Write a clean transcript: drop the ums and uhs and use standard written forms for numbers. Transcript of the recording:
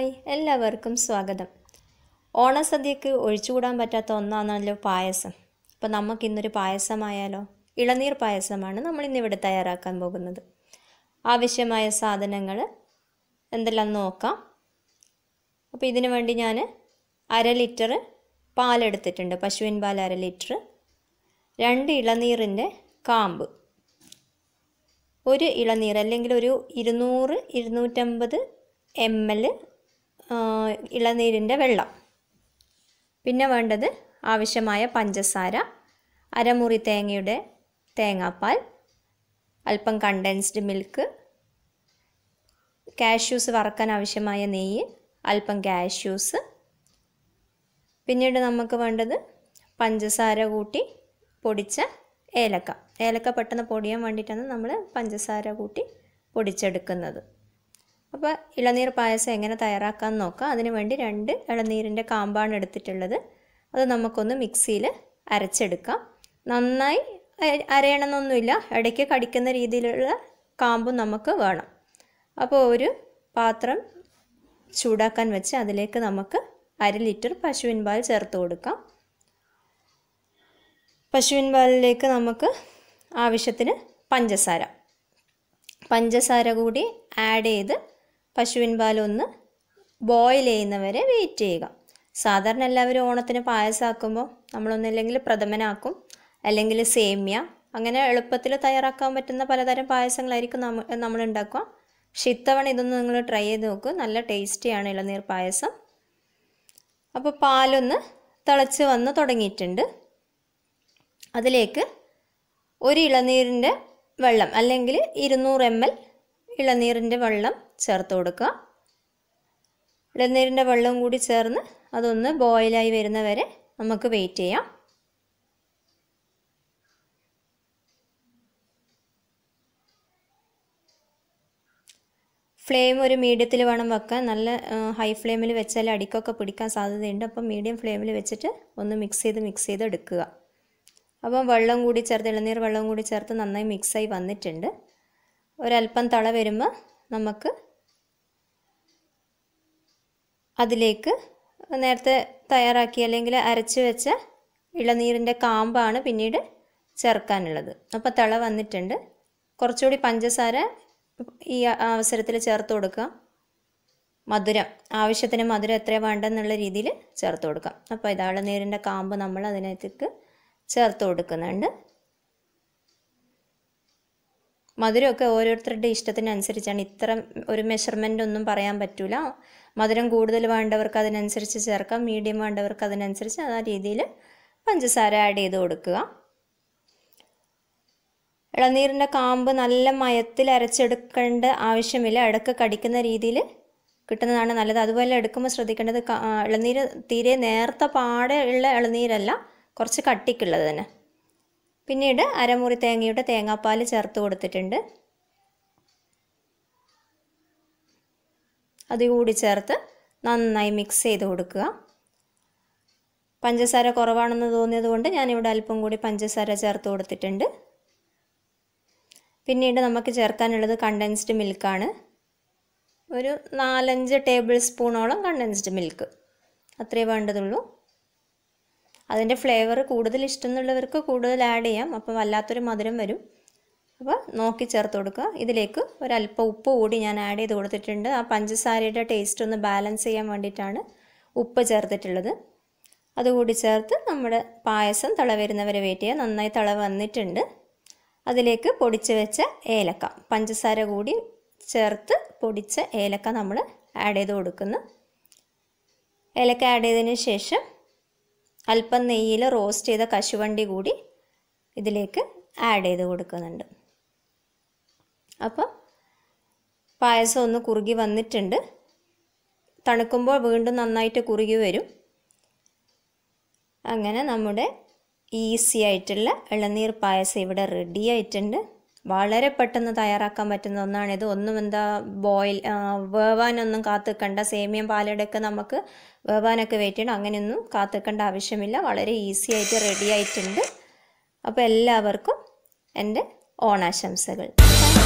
Hi എല്ലാവർക്കും സ്വാഗതം. ഓണസദ്യക്ക് ഒഴിച്ചുകൂടാൻ പറ്റാത്ത ഒന്നാണല്ലോ പായസം. അപ്പോൾ നമുക്കിന്നൊരു പായസമായാലോ? ഇളനീർ പായസമാണ് നമ്മളിന്നിവിടെ തയ്യാറാക്കാൻ പോകുന്നത്. ആവശ്യമായ സാധനങ്ങൾ എന്തെല്ലാം നോക്കാം. അപ്പോൾ ഇതിനു വേണ്ടി ഞാൻ 1/2 ലിറ്റർ പാലെടുത്തിട്ടുണ്ട്, പശുവിൻ പാൽ 1/2 ലിറ്റർ, 2 ഇളനീറിൻ്റെ കാമ്പ്, ഒരു ഇളനീർ അല്ലെങ്കിൽ ഒരു 200-250 ml ഇളനീരിൻ്റെ വെള്ളം, പിന്നെ വേണ്ടത് ആവശ്യമായ പഞ്ചസാര, അരമുറി തേങ്ങയുടെ തേങ്ങാപ്പാൽ, അല്പം കണ്ടൻസ്ഡ് മിൽക്ക്, കാഷ്യൂസ് വറക്കാൻ ആവശ്യമായ നെയ്യ്, അല്പം കാഷ്യൂസ്, പിന്നീട് നമുക്ക് വേണ്ടത് പഞ്ചസാര കൂട്ടി പൊടിച്ച ഏലക്ക. ഏലക്ക പെട്ടെന്ന് പൊടിയാൻ വേണ്ടിയിട്ടാണ് നമ്മൾ പഞ്ചസാര കൂട്ടി പൊടിച്ചെടുക്കുന്നത്. അപ്പോൾ ഇളനീർ പായസം എങ്ങനെ തയ്യാറാക്കാമെന്ന് നോക്കാം. അതിന് വേണ്ടി 2 ഇളനീരിൻ്റെ കാമ്പാണ് എടുത്തിട്ടുള്ളത്. അത് നമുക്കൊന്ന് മിക്സിയിൽ അരച്ചെടുക്കാം. നന്നായി അരയണമെന്നൊന്നുമില്ല, ഇടയ്ക്ക് കടിക്കുന്ന രീതിയിലുള്ള കാമ്പും നമുക്ക് വേണം. അപ്പോൾ ഒരു പാത്രം ചൂടാക്കാൻ വെച്ച് അതിലേക്ക് നമുക്ക് 1/2 ലിറ്റർ പശുവിൻ പാൽ ചേർത്ത് കൊടുക്കാം. പശുവിൻ പാലിലേക്ക് നമുക്ക് ആവശ്യത്തിന് പഞ്ചസാര കൂടി ആഡ് ചെയ്ത് പശുവിൻ പാലൊന്ന് ബോയിൽ ചെയ്യുന്നവരെ വെയിറ്റ് ചെയ്യുക. സാധാരണ എല്ലാവരും ഓണത്തിന് പായസമാക്കുമ്പോൾ നമ്മളൊന്നില്ലെങ്കിൽ പ്രഥമനാക്കും, അല്ലെങ്കിൽ സേമിയ, അങ്ങനെ എളുപ്പത്തിൽ തയ്യാറാക്കാൻ പറ്റുന്ന പലതരം പായസങ്ങളായിരിക്കും നമ്മൾ ഉണ്ടാക്കുക. പക്ഷെ ഇത്തവണ ഇതൊന്ന് നിങ്ങൾ ട്രൈ ചെയ്ത് നോക്കുക, നല്ല ടേസ്റ്റിയാണ് ഇളനീർ പായസം. അപ്പോൾ പാലൊന്ന് തിളച്ച് വന്ന് തുടങ്ങിയിട്ടുണ്ട്. അതിലേക്ക് ഒരു ഇളനീരിൻ്റെ വെള്ളം അല്ലെങ്കിൽ 200 ml ഇളനീരിൻ്റെ വെള്ളം ചേർത്ത് കൊടുക്കുക. ഇളനീരിൻ്റെ വെള്ളം കൂടി ചേർന്ന് അതൊന്ന് ബോയിലായി വരുന്നവരെ നമുക്ക് വെയിറ്റ് ചെയ്യാം. ഫ്ലെയിം ഒരു മീഡിയത്തിൽ വേണം വെക്കാൻ. നല്ല ഹൈ ഫ്ലെയിമിൽ വെച്ചാൽ അടിക്കൊക്കെ പിടിക്കാൻ സാധ്യതയുണ്ട്. അപ്പം മീഡിയം ഫ്ലെയിമിൽ വെച്ചിട്ട് ഒന്ന് മിക്സ് ചെയ്ത് എടുക്കുക. അപ്പം വെള്ളം കൂടി ചേർത്ത്, ഇളനീർ വെള്ളം കൂടി ചേർത്ത് നന്നായി മിക്സായി വന്നിട്ടുണ്ട്. ഒരല്പം തള വരുമ്പോൾ നമുക്ക് അതിലേക്ക് നേരത്തെ തയ്യാറാക്കി അല്ലെങ്കിൽ അരച്ച് വെച്ച ഇളനീരിൻ്റെ കാമ്പാണ് പിന്നീട് ചേർക്കാനുള്ളത്. അപ്പോൾ തള വന്നിട്ടുണ്ട്. കുറച്ചുകൂടി പഞ്ചസാര ഈ അവസരത്തിൽ ചേർത്ത് കൊടുക്കുക. ആവശ്യത്തിന് മധുരം എത്രയാണ് വേണ്ടെന്നുള്ള രീതിയിൽ ചേർത്ത് കൊടുക്കാം. അപ്പോൾ ഇത് ഇളനീരിൻ്റെ കാമ്പ് നമ്മൾ അതിനകത്തേക്ക് ചേർത്ത് കൊടുക്കുന്നുണ്ട്. മധുരമൊക്കെ ഓരോരുത്തരുടെ ഇഷ്ടത്തിനനുസരിച്ചാണ്. ഇത്ര ഒരു മെഷർമെൻ്റ് ഒന്നും പറയാൻ പറ്റില്ല. മധുരം കൂടുതൽ വേണ്ടവർക്ക് അതിനനുസരിച്ച് ചേർക്കാം, മീഡിയം വേണ്ടവർക്ക് അതിനനുസരിച്ച് ആ രീതിയിൽ പഞ്ചസാര ആഡ് ചെയ്ത് കൊടുക്കുക. ഇളനീരിൻ്റെ കാമ്പ് നല്ല മയത്തിൽ അരച്ചെടുക്കേണ്ട ആവശ്യമില്ല, ഇടയ്ക്ക് കടിക്കുന്ന രീതിയിൽ കിട്ടുന്നതാണ് നല്ലത്. അതുപോലെ എടുക്കുമ്പോൾ ശ്രദ്ധിക്കേണ്ടത് ഇളനീര് തീരെ നേർത്ത പാടെ ഉള്ള ഇളനീരല്ല, കുറച്ച് കട്ടിക്കുള്ളത് തന്നെ. പിന്നീട് അരമുറി തേങ്ങയുടെ തേങ്ങാപ്പാൽ ചേർത്ത് കൊടുത്തിട്ടുണ്ട്. അതുകൂടി ചേർത്ത് നന്നായി മിക്സ് ചെയ്ത് കൊടുക്കുക. പഞ്ചസാര കുറവാണെന്ന് തോന്നിയത് കൊണ്ട് ഞാനിവിടെ അല്പം കൂടി പഞ്ചസാര ചേർത്ത് കൊടുത്തിട്ടുണ്ട്. പിന്നീട് നമുക്ക് ചേർക്കാനുള്ളത് കണ്ടൻസ്ഡ് മിൽക്കാണ്. ഒരു 4-5 ടേബിൾ സ്പൂണോളം കണ്ടൻസ്ഡ് മിൽക്ക്, അത്രേ വേണ്ടതുള്ളൂ. അതിൻ്റെ ഫ്ലേവർ കൂടുതൽ ഇഷ്ടമെന്നുള്ളവർക്ക് കൂടുതൽ ആഡ് ചെയ്യാം, അപ്പോൾ വല്ലാത്തൊരു മധുരം വരും. അപ്പോൾ നോക്കി ചേർത്ത് കൊടുക്കുക. ഇതിലേക്ക് ഒരല്പം ഉപ്പ് കൂടി ഞാൻ ആഡ് ചെയ്ത് കൊടുത്തിട്ടുണ്ട്. ആ പഞ്ചസാരയുടെ ടേസ്റ്റ് ഒന്ന് ബാലൻസ് ചെയ്യാൻ വേണ്ടിയിട്ടാണ് ഉപ്പ് ചേർത്തിട്ടുള്ളത്. അതുകൂടി ചേർത്ത് നമ്മുടെ പായസം തള വരുന്നവരെ വെയിറ്റ് ചെയ്യുക. നന്നായി തള വന്നിട്ടുണ്ട്. അതിലേക്ക് പൊടിച്ച് വെച്ച ഏലക്ക, പഞ്ചസാര കൂടി ചേർത്ത് പൊടിച്ച ഏലക്ക നമ്മൾ ആഡ് ചെയ്ത് കൊടുക്കുന്നു. ഏലക്ക ആഡ് ചെയ്തതിന് ശേഷം അല്പം നെയ്യിൽ റോസ്റ്റ് ചെയ്ത കശുവണ്ടി കൂടി ഇതിലേക്ക് ആഡ് ചെയ്ത് കൊടുക്കുന്നുണ്ട്. അപ്പോൾ പായസം ഒന്ന് കുറുകി വന്നിട്ടുണ്ട്. തണുക്കുമ്പോൾ വീണ്ടും നന്നായിട്ട് കുറുകി വരും. അങ്ങനെ നമ്മുടെ ഈസി ആയിട്ടുള്ള ഇളനീർ പായസം ഇവിടെ റെഡി ആയിട്ടുണ്ട്. വളരെ പെട്ടെന്ന് തയ്യാറാക്കാൻ പറ്റുന്ന ഒന്നാണിത്. ഒന്നും വേവാനൊന്നും കാത്തുക്കണ്ട. സേമിയം പാലടയൊക്കെ നമുക്ക് വേവാനൊക്കെ വെയിറ്റ് ചെയ്യണം, അങ്ങനെയൊന്നും കാത്തുക്കേണ്ട ആവശ്യമില്ല. വളരെ ഈസി ആയിട്ട് റെഡി ആയിട്ടുണ്ട്. അപ്പോൾ എല്ലാവർക്കും എൻ്റെ ഓണാശംസകൾ.